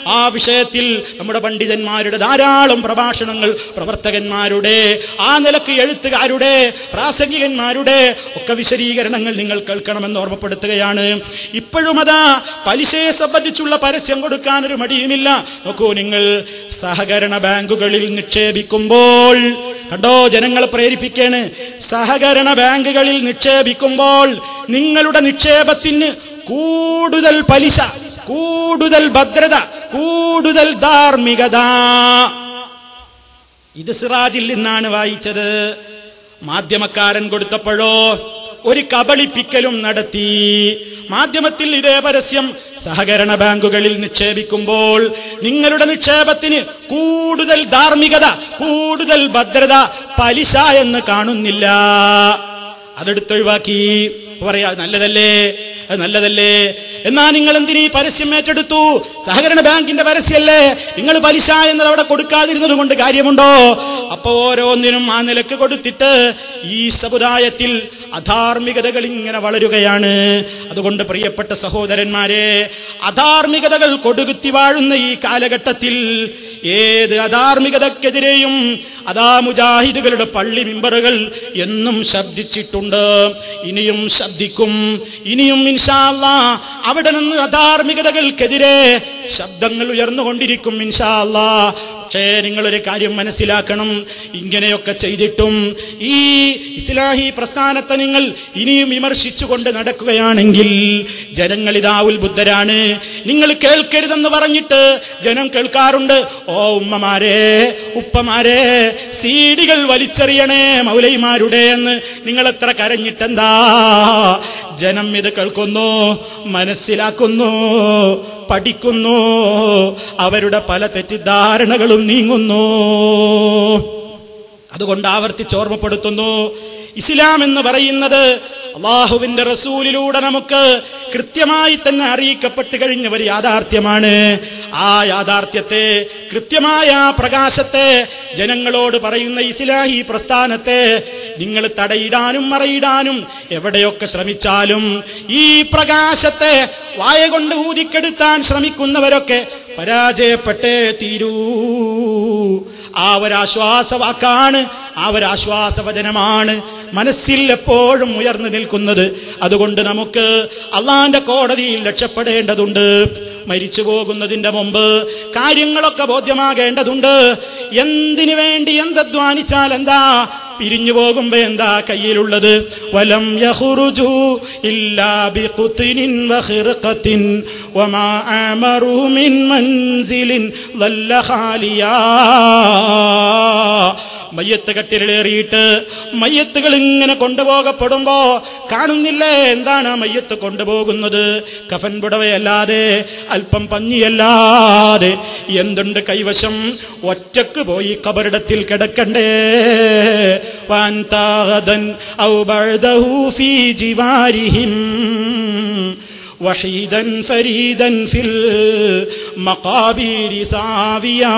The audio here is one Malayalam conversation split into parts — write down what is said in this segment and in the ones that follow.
ആ വിഷയത്തിൽ നമ്മുടെ പണ്ഡിതന്മാരുടെ ധാരാളം പ്രഭാഷണങ്ങൾ, പ്രവർത്തകന്മാരുടെ, ആ നിലക്ക് എഴുത്തുകാരുടെ, പ്രാസംഗികന്മാരുടെ ഒക്കെ വിശദീകരണങ്ങൾ നിങ്ങൾ കേൾക്കണമെന്ന് ഓർമ്മപ്പെടുത്തുകയാണ്. ഇപ്പോഴും അതാ പലിശയെ സംബന്ധിച്ചുള്ള പരസ്യം കൊടുക്കാൻ ഒരു മടിയുമില്ല. നോക്കൂ, നിങ്ങൾ സഹകരണ ബാങ്കുകളിൽ നിക്ഷേപിക്കുമ്പോൾ കണ്ടോ, ജനങ്ങളെ പ്രേരിപ്പിക്കാണ്. സഹകരണ ബാങ്കുകളിൽ നിക്ഷേപിക്കുമ്പോൾ നിങ്ങളുടെ നിക്ഷേപത്തിന് കൂടുതൽ പലിശ, കൂടുതൽ ഭദ്രത, കൂടുതൽ ധാർമ്മികത. ഇത് സിറാജിൽ നിന്നാണ് വായിച്ചത്. മാധ്യമക്കാരൻ കൊടുത്തപ്പോഴോ ഒരു കബളിപ്പിക്കലും നടത്തി. മാധ്യമത്തിൽ ഇതേ പരസ്യം, സഹകരണ ബാങ്കുകളിൽ നിക്ഷേപിക്കുമ്പോൾ നിങ്ങളുടെ നിക്ഷേപത്തിന് കൂടുതൽ ധാർമ്മികത, കൂടുതൽ ഭദ്രത, പലിശ എന്ന് കാണുന്നില്ല. അതെടുത്തൊഴിവാക്കി. പറയാ നല്ലതല്ലേ, അത് നല്ലതല്ലേ. എന്നാ നിങ്ങൾ എന്തിനീ പരസ്യം ഏറ്റെടുത്തു? സഹകരണ ബാങ്കിന്റെ പരസ്യല്ലേ, നിങ്ങൾ പലിശ എന്നത് അവിടെ കൊടുക്കാതിരുന്നത് കൊണ്ട് കാര്യമുണ്ടോ? അപ്പൊ ഓരോന്നിനും ആ നിലക്ക് കൊടുത്തിട്ട് ഈ സമുദായത്തിൽ അധാർമികതകൾ ഇങ്ങനെ വളരുകയാണ്. അതുകൊണ്ട് പ്രിയപ്പെട്ട സഹോദരന്മാരെ, അധാർമികതകൾ കൊടുകുത്തി വാഴുന്ന ഈ കാലഘട്ടത്തിൽ ഏത് അധാർമികതക്കെതിരെയും അതാ മുജാഹിദുകളുടെ പള്ളി മിമ്പറുകൾ എന്നും ശബ്ദിച്ചിട്ടുണ്ട്, ഇനിയും ശബ്ദിക്കും. ഇനിയും ഇൻഷാ അല്ലാഹ് അവിടെ നിന്ന് അധാർമികതകൾക്കെതിരെ ശബ്ദങ്ങൾ ഉയർന്നുകൊണ്ടിരിക്കും ഇൻഷാ അല്ലാഹ്. പക്ഷേ നിങ്ങളൊരു കാര്യം മനസ്സിലാക്കണം, ഇങ്ങനെയൊക്കെ ചെയ്തിട്ടും ഈ ഇസ്ലാഹി പ്രസ്ഥാനത്തെ നിങ്ങൾ ഇനിയും വിമർശിച്ചുകൊണ്ട് നടക്കുകയാണെങ്കിൽ ജനങ്ങൾ ഇതാ ഉത്ബുദ്ധരാണ്. നിങ്ങൾ കേൾക്കരുതെന്ന് പറഞ്ഞിട്ട് ജനം കേൾക്കാറുണ്ട്. ഓ ഉമ്മമാരെ, ഉപ്പമാരെ, സീഡികൾ വലിച്ചെറിയണേ മൗലൈമാരുടെ എന്ന് നിങ്ങൾ എത്ര കരഞ്ഞിട്ടെന്താ? ജനം ഇത് കേൾക്കുന്നു, മനസ്സിലാക്കുന്നു, പഠിക്കുന്നു, അവരുടെ പല തെറ്റിദ്ധാരണകളും നീങ്ങുന്നു. അതുകൊണ്ട് ആവർത്തിച്ച് ഓർമ്മപ്പെടുത്തുന്നു, ഇസ്ലാം എന്ന് പറയുന്നത് അല്ലാഹുവിന്റെ റസൂലിലൂടെ നമുക്ക് കൃത്യമായി തന്നെ അറിയിക്കപ്പെട്ട് കഴിഞ്ഞ ഒരു യാഥാർത്ഥ്യമാണ്. ആ യാഥാർത്ഥ്യത്തെ, കൃത്യമായ പ്രകാശത്തെ ജനങ്ങളോട് പറയുന്ന ഇസ്ലാഹി പ്രസ്ഥാനത്തെ നിങ്ങൾ തടയിടാനും മറയിടാനും എവിടെയൊക്കെ ശ്രമിച്ചാലും ഈ പ്രകാശത്തെ വായ കൊണ്ട് ഊതിക്കെടുത്താൻ ശ്രമിക്കുന്നവരൊക്കെ പരാജയപ്പെട്ടേ തീരൂ. ആ ഒരാശ്വാസവാക്കാണ്, ആ ഒരാശ്വാസവചനമാണ് മനസ്സിൽ എപ്പോഴും ഉയർന്നു നിൽക്കുന്നത്. അതുകൊണ്ട് നമുക്ക് അള്ളാന്റെ കോടതിയിൽ രക്ഷപ്പെടേണ്ടതുണ്ട്. മരിച്ചു പോകുന്നതിന്റെ മുമ്പ് കാര്യങ്ങളൊക്കെ ബോധ്യമാകേണ്ടതുണ്ട്. എന്തിനു വേണ്ടി എന്തധ്വാനിച്ചാൽ എന്താ? പിരിഞ്ഞു പോകുമ്പോ എന്താ കയ്യിലുള്ളത്? വലം യഖ്റുജു ഇല്ലാ ബിഖുത്നിൻ വഖിർഖത്തിൻ വമാ അമറു മിൻ മൻസിലിൻ ളല്ല ഖാലിയാ. മയ്യത്ത് കട്ടിലേറിയിട്ട് മയ്യത്തുകൾ ഇങ്ങനെ കൊണ്ടുപോകപ്പെടുമ്പോ കാണുന്നില്ലേ എന്താണ് ആ മയ്യത്ത് കൊണ്ടുപോകുന്നത്? കഫൻ പുടവയല്ലാതെ, അല്പം പഞ്ഞിയല്ലാതെ എന്തുണ്ട് കൈവശം? ഒറ്റക്ക് പോയി ഖബറിടത്തിൽ കിടക്കണ്ടേ? വഅൻതാഗദൻ ഔ ബഅദഹു ഫീ ജിവാരിഹിം വഹീദൻ ഫരീദൻ ഫിൽ മഖാബിരി സാവിയാ.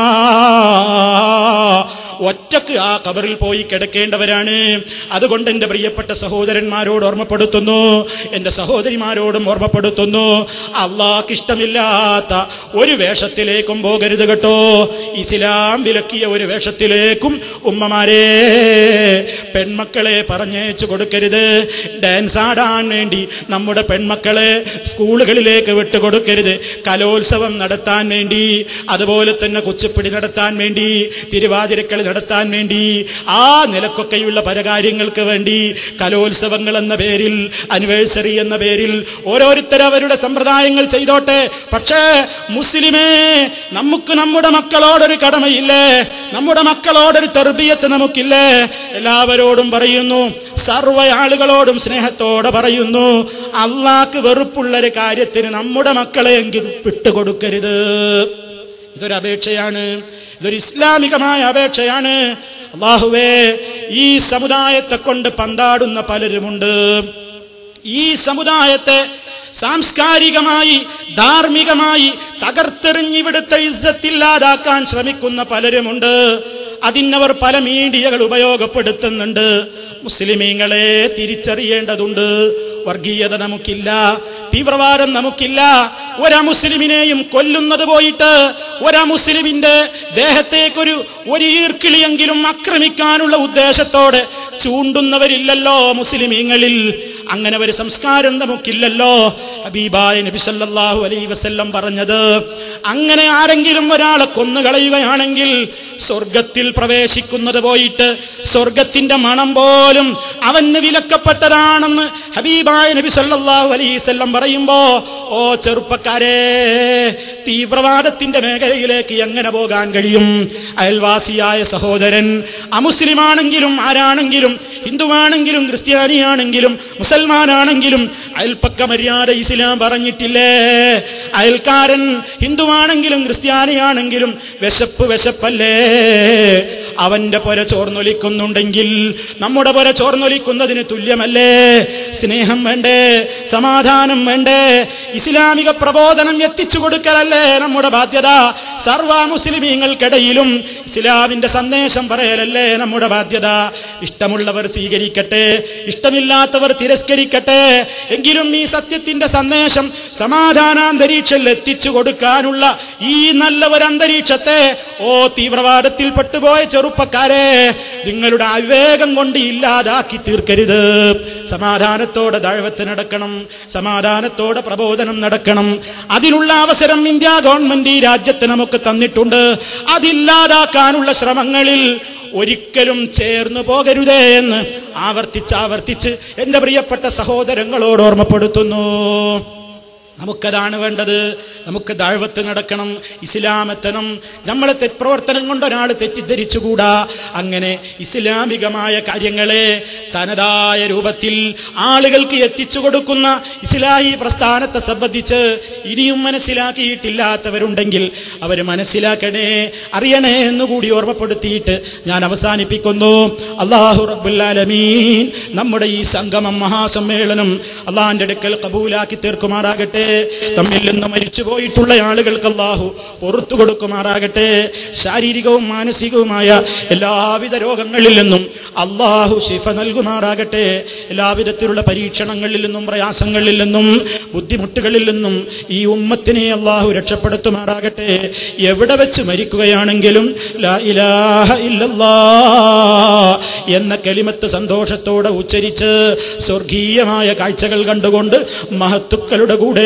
ഒറ്റക്ക് ആ ഖബറിൽ പോയി കിടക്കേണ്ടവരാണ്. അതുകൊണ്ട് എൻ്റെ പ്രിയപ്പെട്ട സഹോദരന്മാരോട് ഓർമ്മപ്പെടുത്തുന്നു, എൻ്റെ സഹോദരിമാരോടും ഓർമ്മപ്പെടുത്തുന്നു, അള്ളാഹ്ക്ക് ഇഷ്ടമില്ലാത്ത ഒരു വേഷത്തിലേക്കും പോകരുത് കേട്ടോ. ഇസ്ലാം വിലക്കിയ ഒരു വേഷത്തിലേക്കും ഉമ്മമാരെ, പെൺമക്കളെ പറഞ്ഞേച്ചു കൊടുക്കരുത്. ഡാൻസ് ആടാൻ വേണ്ടി നമ്മുടെ പെൺമക്കളെ സ്കൂളുകളിലേക്ക് വിട്ടുകൊടുക്കരുത്. കലോത്സവം നടത്താൻ വേണ്ടി, അതുപോലെ തന്നെ കുച്ചിപ്പിടി നടത്താൻ വേണ്ടി, തിരുവാതിരക്കളി നടത്താൻ വേണ്ടി, ആ നിലക്കൊക്കെയുള്ള പല കാര്യങ്ങൾക്ക് വേണ്ടി കലോത്സവങ്ങൾ എന്ന പേരിൽ, ആനിവേഴ്സറി എന്ന പേരിൽ ഓരോരുത്തരും അവരുടെ സമ്പ്രദായങ്ങൾ ചെയ്തോട്ടെ. പക്ഷേ മുസ്ലിമേ, നമുക്ക് നമ്മുടെ മക്കളോടൊരു കടമയില്ലേ? നമ്മുടെ മക്കളോടൊരു തർബിയത്ത് നമുക്കില്ലേ? എല്ലാവരോടും പറയുന്നു, സർവ്വ ആളുകളോടും സ്നേഹത്തോടെ പറയുന്നു, അള്ളാഹ്ക്ക് വെറുപ്പുള്ളൊരു കാര്യത്തിന് നമ്മുടെ മക്കളെ എങ്കിലും വിട്ടുകൊടുക്കരുത്. ഇതൊരു അപേക്ഷയാണ്, ഇതൊരു ഇസ്ലാമികമായ അപേക്ഷയാണ്. അല്ലാഹുവേ, ഈ സമുദായത്തെ കൊണ്ട് പന്താടുന്ന പലരുമുണ്ട്. ഈ സമുദായത്തെ സാംസ്കാരികമായി, ധാർമ്മികമായി തകർത്തെറിഞ്ഞ് ഇവിടുത്തെ ഇസ്സത്തില്ലാതാക്കാൻ ശ്രമിക്കുന്ന പലരുമുണ്ട്. അതിനവർ പല മീഡിയകൾ ഉപയോഗപ്പെടുത്തുന്നുണ്ട്. മുസ്ലിമീങ്ങളെ തിരിച്ചറിയേണ്ടതുണ്ട്. വർഗീയത നമുക്കില്ല, തീവ്രവാദം നമുക്കില്ല. ഒരമുസ്ലിമിനെയും കൊല്ലുന്നത് പോയിട്ട് ഒരമുസ്ലിമിന്റെ ദേഹത്തേക്കൊരു ഈർക്കിളിയെങ്കിലും ആക്രമിക്കാനുള്ള ഉദ്ദേശത്തോടെ ചൂണ്ടുന്നവരില്ലല്ലോ മുസ്ലിമീങ്ങളിൽ. അങ്ങനെ ഒരു സംസ്കാരം നമുക്കില്ലല്ലോ. ഹബീബായ നബി സല്ലല്ലാഹു അലൈഹി വസല്ലം പറഞ്ഞത്, അങ്ങനെ ആരെങ്കിലും ഒരാളെ കൊന്നുകളയുകയാണെങ്കിൽ സ്വർഗത്തിൽ പ്രവേശിക്കുന്നത് പോയിട്ട് സ്വർഗത്തിന്റെ മണം പോലും അവന് വിലക്കപ്പെട്ടതാണെന്ന് ഹബീബായ നബി സല്ലല്ലാഹു അലൈഹി വസല്ലം പറയുമ്പോ, ഓ ചെറുപ്പക്കാരെ, തീവ്രവാദത്തിന്റെ മേഖലയിലേക്ക് എങ്ങനെ പോകാൻ കഴിയും? അയൽവാസിയായ സഹോദരൻ അമുസ്ലിമാണെങ്കിലും ആരാണെങ്കിലും, ഹിന്ദുവാണെങ്കിലും ക്രിസ്ത്യാനിയാണെങ്കിലും മുസൽമാനാണെങ്കിലും അയൽപ്പക്ക മര്യാദ ഇസ്ലാം പറഞ്ഞിട്ടില്ലേ? അയൽക്കാരൻ ഹിന്ദുവാണെങ്കിലും ക്രിസ്ത്യാനിയാണെങ്കിലും വിശപ്പല്ലേ? അവന്റെ പുര ചോർന്നൊലിക്കുന്നുണ്ടെങ്കിൽ നമ്മുടെ പുര ചോർന്നൊലിക്കുന്നതിന് തുല്യമല്ലേ? സ്നേഹം വേണ്ടേ? സമാധാനം വേണ്ടേ? ഇസ്ലാമിക പ്രബോധനം എത്തിച്ചു കൊടുക്കലല്ലേ നമ്മുടെ ബാധ്യത? സർവ മുസ്ലിമീങ്ങൾക്കിടയിലും ഇസ്ലാമിന്റെ സന്ദേശം പറയലല്ലേ നമ്മുടെ ബാധ്യത? ഇഷ്ടമുള്ളവർ സ്വീകരിക്കട്ടെ, ഇഷ്ടമില്ലാത്തവർ തിരസ്കരിക്കട്ടെ. എങ്കിലും ഈ സത്യത്തിന്റെ സന്ദേശം സമാധാനാന്തരീക്ഷത്തിൽ എത്തിച്ചു കൊടുക്കാനുള്ള ഈ നല്ല ഒരു അന്തരീക്ഷത്തെ, ഓ തീവ്രവാദത്തിൽ പെട്ടുപോയ ചെറുപ്പക്കാരെ, നിങ്ങളുടെ അവിവേകം കൊണ്ട് ഇല്ലാതാക്കി തീർക്കരുത്. സമാധാനത്തോടെ ദഅവത്ത് നടക്കണം, സമാധാനത്തോടെ പ്രബോധനം നടക്കണം. അതിനുള്ള അവസരം ഇന്ത്യ ഗവൺമെന്റ് ഈ രാജ്യത്ത് നമുക്ക് തന്നിട്ടുണ്ട്. അതില്ലാതാക്കാനുള്ള ശ്രമങ്ങളിൽ ഒരിക്കലും ചേർന്നു പോകരുതേ എന്ന് ആവർത്തിച്ച് എൻ്റെ പ്രിയപ്പെട്ട സഹോദരങ്ങളോട് ഓർമ്മപ്പെടുത്തുന്നു. നമുക്കതാണ് വേണ്ടത്. നമുക്ക് ദഅവത്ത് നടക്കണം, ഇസ്ലാം എത്തണം. നമ്മളെ തെറ്റുപ്രവർത്തനം കൊണ്ട് ഒരാൾ തെറ്റിദ്ധരിച്ചുകൂടാ. അങ്ങനെ ഇസ്ലാമികമായ കാര്യങ്ങളെ തനതായ രൂപത്തിൽ ആളുകൾക്ക് എത്തിച്ചു കൊടുക്കുന്ന ഇസ്ലാഹി പ്രസ്ഥാനത്തെ സംബന്ധിച്ച് ഇനിയും മനസ്സിലാക്കിയിട്ടില്ലാത്തവരുണ്ടെങ്കിൽ അവർ മനസ്സിലാക്കണേ, അറിയണേ എന്നുകൂടി ഓർമ്മപ്പെടുത്തിയിട്ട് ഞാൻ അവസാനിപ്പിക്കുന്നു. അല്ലാഹു റബ്ബുൽ ആലമീൻ നമ്മുടെ ഈ സംഗമം, മഹാസമ്മേളനം അള്ളാഹിന്റെ അടുക്കൽ കബൂലാക്കി തീർക്കുമാറാകട്ടെ. തമ്മിൽ നിന്ന് മരിച്ചു പോയിട്ടുള്ള ആളുകൾക്ക് അല്ലാഹു പുറത്തു കൊടുക്കുമാറാകട്ടെ. ശാരീരികവും മാനസികവുമായ എല്ലാവിധ രോഗങ്ങളിൽ നിന്നും അല്ലാഹു ശിഫ നൽകുമാറാകട്ടെ. എല്ലാവിധത്തിലുള്ള പരീക്ഷണങ്ങളിൽ നിന്നും പ്രയാസങ്ങളിൽ നിന്നും ബുദ്ധിമുട്ടുകളിൽ നിന്നും ഈ ഉമ്മത്തിനെ അല്ലാഹു രക്ഷപ്പെടുത്തുമാറാകട്ടെ. എവിടെ വെച്ച് മരിക്കുകയാണെങ്കിലും ലാ ഇലാഹ ഇല്ലല്ലാഹ് എന്ന കലിമത്ത് സന്തോഷത്തോടെ ഉച്ചരിച്ച് സ്വർഗീയമായ കാഴ്ചകൾ കണ്ടുകൊണ്ട് മഹത്തുക്കളുടെ കൂടെ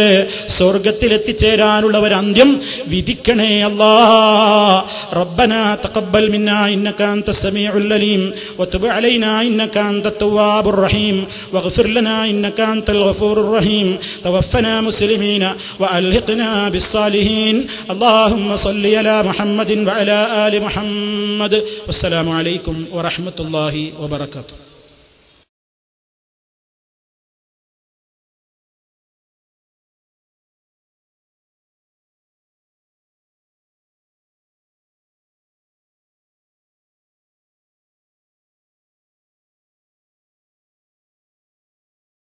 സ്വർഗത്തിലെത്തിച്ചേരാനുള്ള ഒരു അന്ത്യം വിധിക്കണേ അല്ലാഹ്. റബ്ബനാ തഖബ്ബൽ മിന്നാ ഇന്നക അൻതസ് സമീഉൽ അലീം വതുബ് അലൈനാ ഇന്നക അൻതത് തവ്വാബുർ റഹീം വഗ്ഫിർ ലനാ ഇന്നക അൻതൽ ഗഫൂറുർ റഹീം തവഫനാ മുസ്ലിമീന വഅൽഹിഖ്നാ ബിസ്സാലിഹീൻ. അല്ലാഹുമ്മ സ്വല്ലി അലാ മുഹമ്മദിൻ വഅലാ ആലി മുഹമ്മദ്. വസ്സലാമു അലൈക്കും വറഹ്മത്തുള്ളാഹി വബറകാതുഹു.